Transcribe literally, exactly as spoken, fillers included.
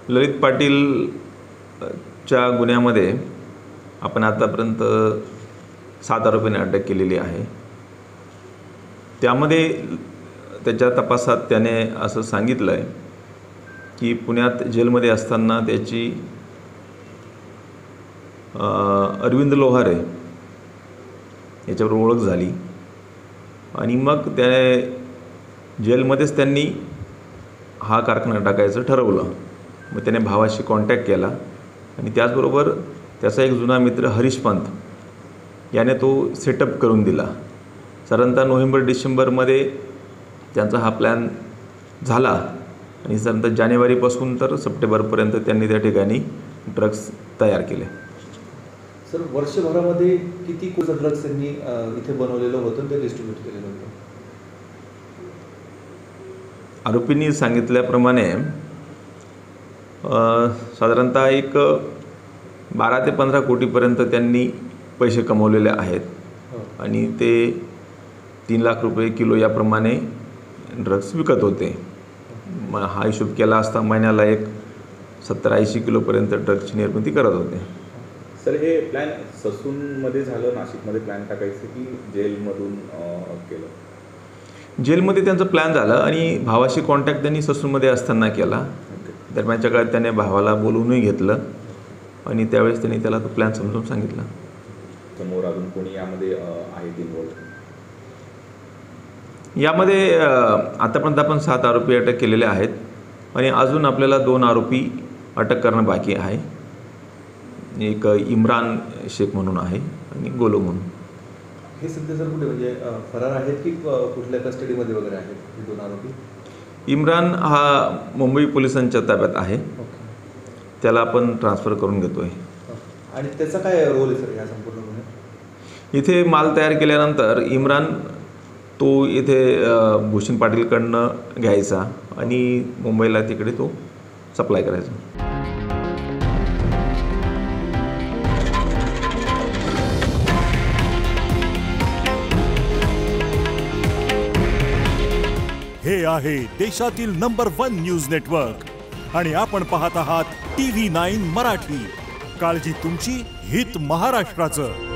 ललित पाटीलच्या गुन्ह्यामध्ये आपण आतापर्यंत सात आरोपींना अटक केलेली आहे। त्यामध्ये त्याच्या तपासात त्याने असं सांगितलं आहे की पुण्यात जेलमध्ये असताना त्याची अरविंद लोहारे याच्यावर ओळख झाली आणि मग त्या जेलमध्येच त्यांनी हा कारखाना टाकायचं ठरवलं। मग त्याने भावाशी कॉन्टॅक्ट केला आणि त्याचबरोबर त्याचा एक जुना मित्र हरीश पंत याने तो सेटअप करून दिला। साधारणतः नोव्हेंबर डिसेंबरमध्ये त्यांचा हा प्लॅन झाला आणि साधारणतः जानेवारीपासून तर सप्टेंबरपर्यंत त्यांनी त्या ठिकाणी ड्रग्स तयार केले। सर वर्षभरामध्ये किती कोटी ड्रग्स त्यांनी इथे बनवलेलं होतं ते डिस्ट्रीब्यूट केलेलं होतं? आरोपींनी सांगितल्याप्रमाणे साधारणतः एक बारा ते पंधरा कोटीपर्यंत त्यांनी पैसे कमवलेले आहेत आणि ते तीन लाख रुपये किलो याप्रमाणे ड्रग्स विकत होते। मग हा हिशोब केला असता महिन्याला एक सत्तर ऐंशी किलोपर्यंत ड्रग्सची निर्मिती करत होते। सर हे प्लॅन ससूनमध्ये झालं, नाशिकमध्ये प्लॅन टाकायचं की जेलमधून केलं? जेलमध्ये त्यांचं प्लॅन झालं आणि भावाशी कॉन्टॅक्ट त्यांनी ससूनमध्ये असताना केला। दरम्यानच्या काळात त्याने भावाला बोलवूनही घेतलं आणि त्यावेळेस त्यांनी त्याला तो प्लॅन समजून सांगितला। समोर अजून कोणी यामध्ये आहेत इन्व्हॉल्व? यामध्ये आतापर्यंत आपण सात आरोपी अटक केलेले आहेत आणि अजून आपल्याला दोन आरोपी अटक करणं बाकी आहे। एक इम्रान शेख म्हणून आहे आणि गोलो म्हणून। हे सध्या सर कुठे म्हणजे फरार आहेत की कुठल्या कस्टडीमध्ये वगैरे आहेत हे दोन आरोपी? इम्रान हा मुंबई पोलिसांच्या ताब्यात आहे, त्याला आपण ट्रान्सफर करून घेतो आहे। आणि त्याचा काय रोल आहे सर या संपूर्ण गुन्ह्यात? इथे माल तयार केल्यानंतर इम्रान तो इथे भूषण पाटीलकडनं घ्यायचा आणि मुंबईला तिकडे तो सप्लाय करायचा। हे आहे देशातील नंबर वन न्यूज नेटवर्क आणि आपण पाहत आहात टी व्ही नाईन मराठी। काळजी तुमची, हित महाराष्ट्राचं।